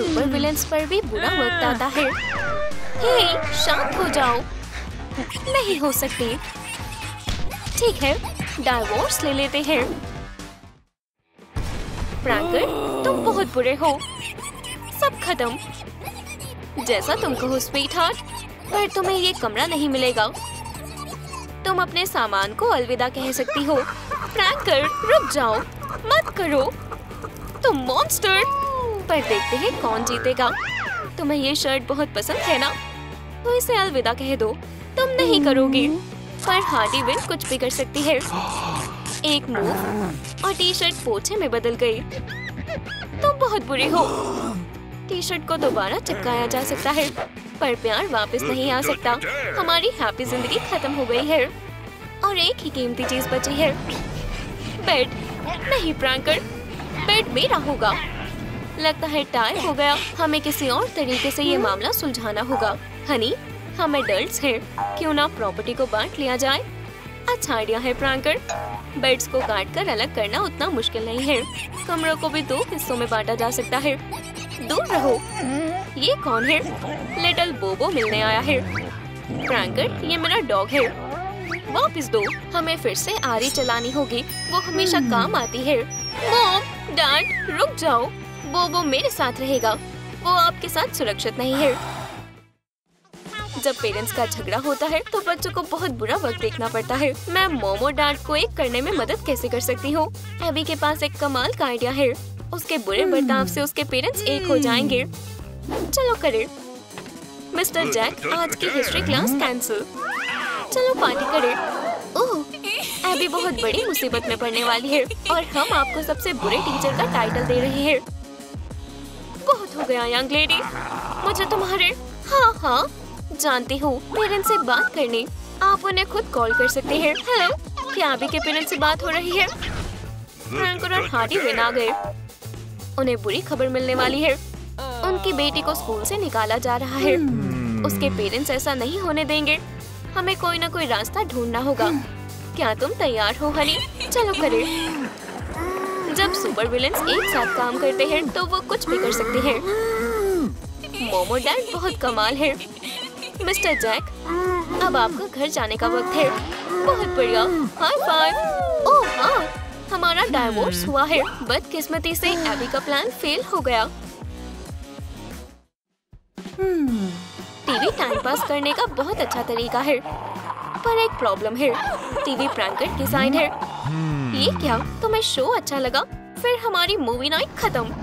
Super villains पर भी बुरा वक्त आता है। हे, शांत हो जाओ। नहीं हो सकती। ठीक है, डाइवोर्स ले लेते हैं। प्रैंकर, तुम बहुत बुरे हो। सब खत्म। जैसा तुम कहो स्वीट हार्ट, पर तुम्हें ये कमरा नहीं मिलेगा। तुम अपने सामान को अलविदा कह सकती हो। प्रैंकर, रुक जाओ, मत करो। तुम मॉन्स्टर। पर देखते हैं कौन जीतेगा। तुम्हें ये शर्ट बहुत पसंद है ना, तो इसे अलविदा कह दो। तुम नहीं करोगी, पर हार्डी विन कुछ भी कर सकती है। एक मूव और टी शर्ट पोछे में बदल गई। तुम बहुत बुरी हो। टी शर्ट को दोबारा चिपकाया जा सकता है, पर प्यार वापस नहीं आ सकता। हमारी हैप्पी जिंदगी खत्म हो गई है और एक ही कीमती चीज बची है, बेड। नहीं प्रैंकर, बेड मेरा होगा। लगता है टाई हो गया। हमें किसी और तरीके से ये मामला सुलझाना होगा। हनी, हम एडल्ट्स हैं, क्यों ना प्रॉपर्टी को बांट लिया जाए। अच्छा आइडिया है प्रैंकर। बेड्स को काटकर अलग करना उतना मुश्किल नहीं है। कमरों को भी 2 हिस्सों में बांटा जा सकता है। दूर रहो। ये कौन है? लिटिल बोबो मिलने आया है। प्रैंकर, ये मेरा डॉग है। वापस दो। हमें फिर से आरी चलानी होगी, वो हमेशा काम आती है। मॉम, डैड, रुक जाओ। बोबो मेरे साथ रहेगा, वो आपके साथ सुरक्षित नहीं है। जब पेरेंट्स का झगड़ा होता है तो बच्चों को बहुत बुरा वक्त देखना पड़ता है। मैं मॉम और डैड को एक करने में मदद कैसे कर सकती हूँ? एबी के पास एक कमाल का आइडिया है। उसके बुरे बर्ताव से उसके पेरेंट्स एक हो जाएंगे। चलो करें। मिस्टर जैक, आज की हिस्ट्री क्लास कैंसिल। चलो पार्टी करें। ओह, एबी बहुत बड़ी मुसीबत में पड़ने वाली है और हम आपको सबसे बुरे टीचर का टाइटल दे रहे हैं। बहुत हो गया यंग लेडी, मुझे तुम्हारे। हाँ, जानती हूँ, पेरेंट्स से बात करनी। आप उन्हें खुद कॉल कर सकते हैं। हेलो, क्या एबी के पेरेंट्स से बात हो रही है? प्रैंकर और हार्डी विन आ गए। उन्हें बुरी खबर मिलने वाली है। उनकी बेटी को स्कूल से निकाला जा रहा है। उसके पेरेंट्स ऐसा नहीं होने देंगे। हमें कोई ना कोई रास्ता ढूंढना होगा। क्या तुम तैयार हो हनी? चलो करें। जब सुपर विलेंस एक साथ काम करते हैं तो वो कुछ भी कर सकते हैं। मोमो डैड बहुत कमाल है। मिस्टर जैक, अब आपका घर जाने का वक्त है। बहुत बढ़िया, हाई फाइव। ओह हाँ, हमारा डाइवोर्स हुआ है। बदकिस्मती से एबी का प्लान फेल हो गया। टीवी टाइम पास करने का बहुत अच्छा तरीका है, पर एक प्रॉब्लम है। टीवी प्रैंकर की साइड है। ये क्या? तुम्हें शो अच्छा लगा, फिर हमारी मूवी नाइट खत्म।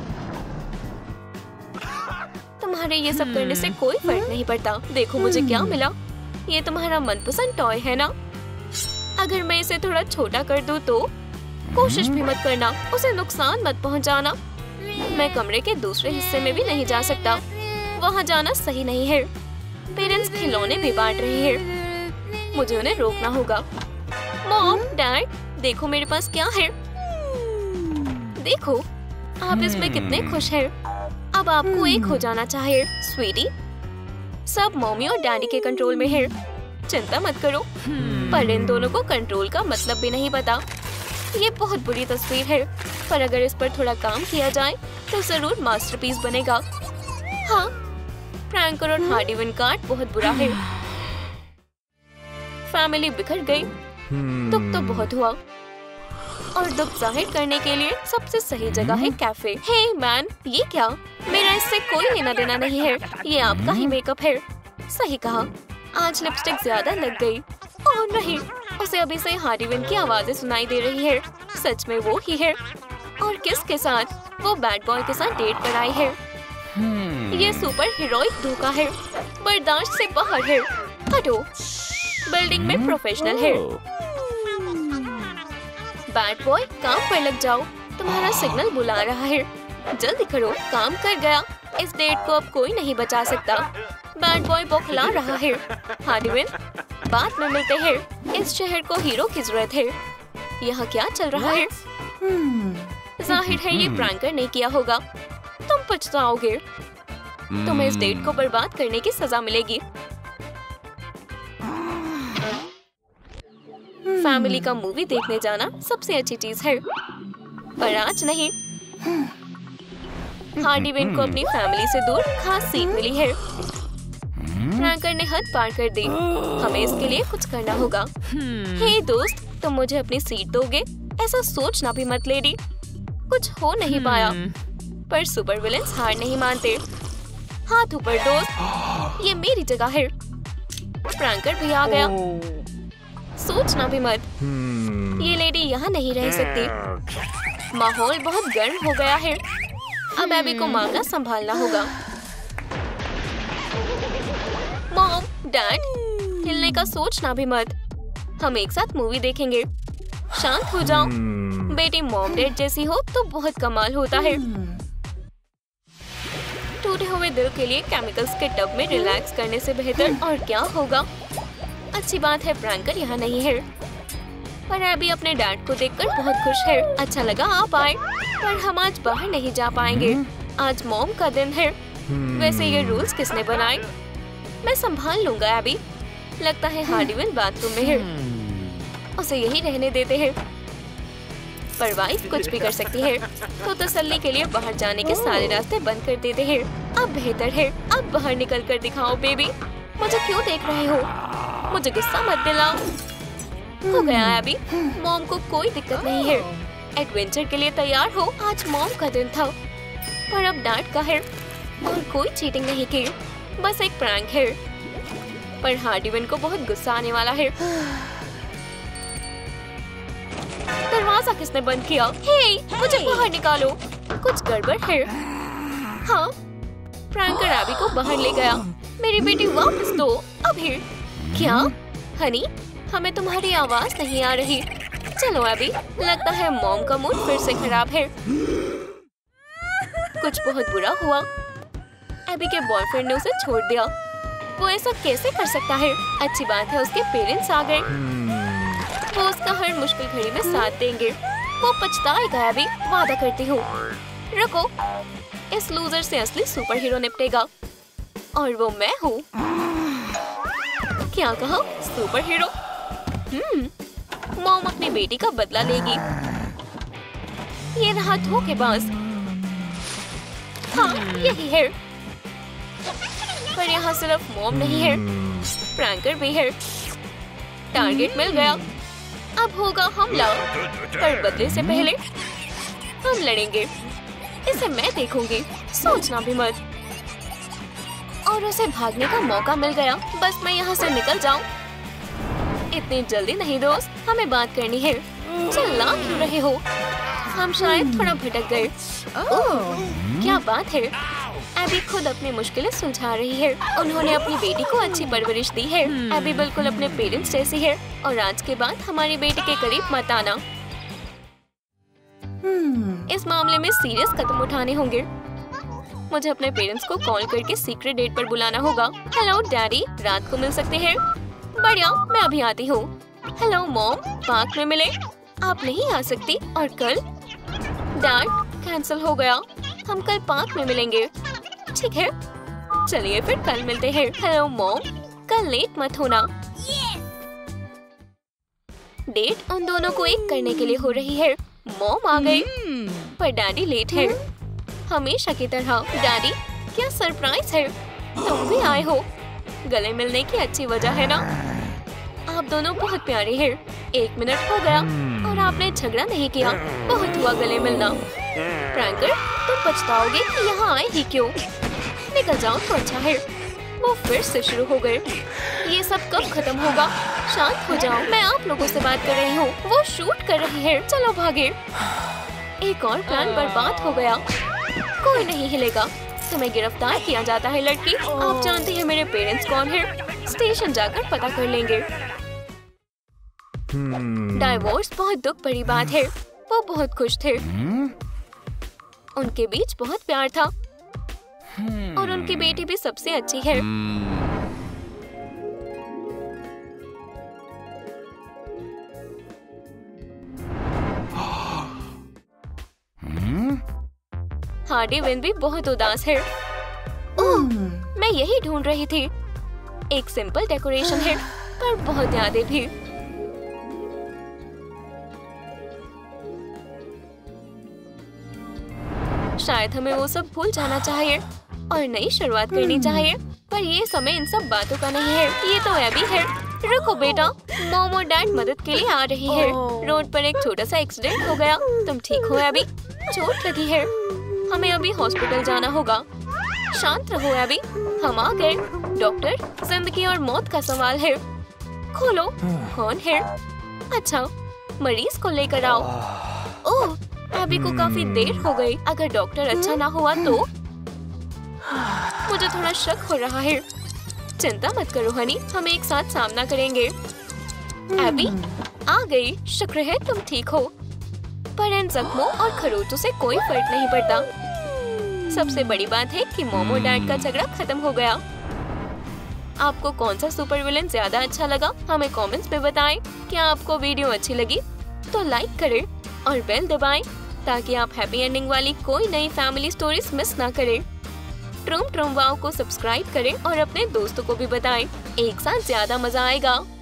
तुम्हारे ये सब करने से कोई फर्क नहीं पड़ता। देखो मुझे क्या मिला। ये तुम्हारा मनपसंद टॉय है ना? अगर मैं इसे थोड़ा छोटा कर दूं तो? कोशिश भी मत करना, उसे नुकसान मत पहुंचाना। मैं कमरे के दूसरे हिस्से में भी नहीं जा सकता, वहां जाना सही नहीं है। पेरेंट्स खिलौने भी बांट रहे हैं, मुझे उन्हें रोकना होगा। मॉम, डैड, देखो मेरे पास क्या है। देखो, आप इसमें कितने खुश हैं। अब आपको एक हो जाना चाहिए स्वीटी। सब मम्मी और डैडी के कंट्रोल में है। चिंता मत करो, पर इन दोनों को कंट्रोल का मतलब भी नहीं पता। ये बहुत बुरी तस्वीर है, पर अगर इस पर थोड़ा काम किया जाए तो जरूर मास्टरपीस बनेगा। हाँ, प्रैंकर और हार्डी विन कार्ड बहुत बुरा है। फैमिली बिखर गई। दुख तो बहुत हुआ, और दुख जाहिर करने के लिए सबसे सही जगह है कैफे। हे मैन, ये क्या? मेरा इससे कोई लेना देना नहीं है। ये आपका ही मेकअप है। सही कहा, आज लिपस्टिक ज्यादा लग गई। ओह नहीं, उसे अभी से हार्डी विन की आवाजें सुनाई दे रही है। सच में वो ही है। और किसके साथ? वो बैड बॉय के साथ डेट पर आई है। ये सुपर हीरोइक धोखा है, बर्दाश्त से बाहर है। हटो, बिल्डिंग में प्रोफेशनल है। बैड बॉय, काम पर लग जाओ, तुम्हारा सिग्नल बुला रहा है। जल्दी करो, काम कर गया। इस डेट को अब कोई नहीं बचा सकता। बैड बॉय बौखला रहा है। हार्डी विन, बाद में मिलते हैं। इस शहर को हीरो की जरूरत है। यहाँ क्या चल रहा है? जाहिर है ये प्रैंकर ने किया होगा। तुम पछताओगे। तुम्हें इस डेट को बर्बाद करने की सजा मिलेगी। फैमिली का मूवी देखने जाना सबसे अच्छी चीज है, पर आज नहीं। हार्डी विन को अपनी फैमिली से दूर खास सीट मिली है। फ्रैंकर ने हद पार कर दी। हमें इसके लिए कुछ करना होगा। हे दोस्त, तुम मुझे अपनी सीट दोगे? ऐसा सोचना भी मत लेडी। कुछ हो नहीं पाया, पर सुपर विलेंस हार नहीं मानते। हाथ ऊपर दोस्त, ये मेरी जगह है। फ्रैंकर भी आ गया। सोचना भी मत, ये लेडी यहाँ नहीं रह सकती। माहौल बहुत गर्म हो गया है। अब एबी को मामला संभालना होगा। मॉम, डैड, हिलने का सोचना भी मत। हम एक साथ मूवी देखेंगे। शांत हो जाओ। बेटी मॉम डैड जैसी हो तो बहुत कमाल होता है। टूटे हुए दिल के लिए केमिकल्स के टब में रिलैक्स करने से बेहतर और क्या होगा। अच्छी बात है फ्रैंकर यहाँ नहीं है, पर एबी अपने डैड को देखकर बहुत खुश है। अच्छा लगा आप आए, पर हम आज बाहर नहीं जा पाएंगे। आज मॉम का दिन है। वैसे ये रूल्स किसने बनाए? मैं संभाल लूंगा एबी। लगता है हार्डी विन बाथरूम में है। उसे यही रहने देते हैं। पर वाइफ कुछ भी कर सकती है, तो तसल्ली के लिए बाहर जाने के सारे रास्ते बंद कर देते हैं। अब बेहतर है, अब बाहर निकल कर दिखाओ बेबी। मुझे क्यों देख रहे हो? मुझे गुस्सा मत दिलाओ। हो गया एबी, मॉम को कोई दिक्कत नहीं है। एडवेंचर के लिए तैयार हो। आज मॉम का दिन था, पर अब डैड का है। और कोई चीटिंग नहीं की, बस एक प्रैंक है। पर हार्डी विन को बहुत गुस्सा आने वाला है। दरवाजा किसने बंद किया? हे, मुझे बाहर निकालो। कुछ गड़बड़ है। हाँ, फ्रैंकर एबी को बाहर ले गया। मेरी बेटी वापस दो अभी। क्या हनी, हमें तुम्हारी आवाज नहीं आ रही। चलो एबी, लगता है मॉम का मूड फिर से खराब है। कुछ बहुत बुरा हुआ। एबी के बॉयफ्रेंड ने उसे छोड़ दिया। वो ऐसा कैसे कर सकता है? अच्छी बात है उसके पेरेंट्स आ गए। वो उसका हर मुश्किल घड़ी में साथ देंगे। वो पछताएगा एबी, वादा करती हूँ। रुको, इस लूजर से असली सुपर हीरो निपटेगा, और वो मैं हूँ। क्या कहा? Super hero? मॉम अपनी बेटी का बदला लेगी। ये रहा धोखेबाज। हाँ, यही है। पर यहाँ सिर्फ मॉम नहीं है, फ्रैंकर भी है। टारगेट मिल गया। अब होगा हमला, पर बदले से पहले हम लड़ेंगे। इसे मैं देखूंगी, सोचना भी मत। और उसे भागने का मौका मिल गया। बस मैं यहाँ से निकल जाऊं। इतनी जल्दी नहीं दोस्त, हमें बात करनी है। चिल्ला क्यों रहे हो? हम शायद थोड़ा भटक गए। क्या बात है? एबी खुद अपनी मुश्किलें सुलझा रही है। उन्होंने अपनी बेटी को अच्छी परवरिश दी है। एबी बिल्कुल अपने पेरेंट्स जैसी है। और आज के बाद हमारी बेटी के करीब मत आना। इस मामले में सीरियस कदम उठाने होंगे। मुझे अपने पेरेंट्स को कॉल करके सीक्रेट डेट पर बुलाना होगा। हेलो डैडी, रात को मिल सकते हैं? बढ़िया, मैं अभी आती हूँ। हेलो मॉम, पार्क में मिले? आप नहीं आ सकती? और कल? डैड, कैंसिल हो गया। हम कल पार्क में मिलेंगे। ठीक है, चलिए फिर कल मिलते हैं। हेलो मॉम, कल लेट मत होना। डेट उन दोनों को एक करने के लिए हो रही है। मॉम आ गई, पर डैडी लेट है। हमेशा की तरह। डैडी, क्या सरप्राइज है? तुम भी आए हो। गले मिलने की अच्छी वजह है ना? आप दोनों बहुत प्यारे हैं। 1 मिनट हो गया और आपने झगड़ा नहीं किया। बहुत हुआ गले मिलना। फ्रैंकर, तुम पछताओगे कि यहाँ आए ही क्यों? निकल जाओ तो अच्छा है। वो फिर से शुरू हो गए। ये सब कब खत्म होगा? शांत हो जाओ, मैं आप लोगों से बात कर रही हूँ। वो शूट कर रही है। चलो भागे। एक और प्लान बर्बाद हो गया। कोई नहीं हिलेगा। तुम्हें गिरफ्तार किया जाता है लड़की। आप जानती हैं मेरे पेरेंट्स कौन है? स्टेशन जाकर पता कर लेंगे। डाइवोर्स बहुत दुख भरी बात है। वो बहुत खुश थे। उनके बीच बहुत प्यार था और उनकी बेटी भी सबसे अच्छी है। हार्डी विन भी बहुत उदास है। ओह, मैं यही ढूंढ रही थी। एक सिंपल डेकोरेशन है, पर बहुत यादें भी। शायद हमें वो सब भूल जाना चाहिए और नई शुरुआत करनी चाहिए, पर ये समय इन सब बातों का नहीं है। ये तो एबी है। रुको बेटा, मॉम और डैड मदद के लिए आ रही है। रोड पर एक छोटा सा एक्सीडेंट हो गया। तुम ठीक हो एबी? चोट लगी है, हमें अभी हॉस्पिटल जाना होगा। शांत रहो एबी, हम आ गए। डॉक्टर, जिंदगी और मौत का सवाल है। खोलो, कौन है? अच्छा, मरीज को लेकर आओ। ओह, एबी को काफी देर हो गई। अगर डॉक्टर अच्छा ना हुआ तो? मुझे थोड़ा शक हो रहा है। चिंता मत करो हनी, हम एक साथ सामना करेंगे। एबी आ गई, शुक्र है तुम ठीक हो। पर इन जख्मों और खरोचों से कोई फर्क नहीं पड़ता। सबसे बड़ी बात है कि मॉम और डैड का झगड़ा खत्म हो गया। आपको कौन सा सुपर विलेन ज्यादा अच्छा लगा, हमें कमेंट्स में बताएं। क्या आपको वीडियो अच्छी लगी तो लाइक करें और बेल दबाएं ताकि आप हैप्पी एंडिंग वाली कोई नई फैमिली स्टोरीज मिस ना करें। ट्रूम ट्रूम वाव को सब्सक्राइब करें और अपने दोस्तों को भी बताएं। एक साथ ज्यादा मजा आएगा।